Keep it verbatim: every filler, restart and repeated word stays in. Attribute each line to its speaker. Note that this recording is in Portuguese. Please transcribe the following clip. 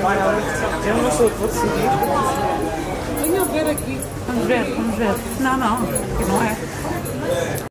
Speaker 1: Eu não sou, vou decidir.
Speaker 2: Venha ver aqui.
Speaker 1: Vamos ver, vamos ver. Não, não, aqui não é.